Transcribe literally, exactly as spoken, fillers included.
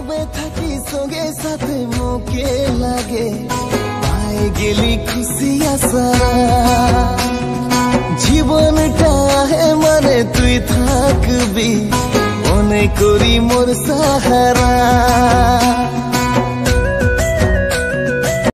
সবে থাকি সঙ্গে সাথে মোকে লাগে পায়ে গেলি খুশি আশা জীবনটা হে মানে তুই থাকবি মনে করি মোর সাহারা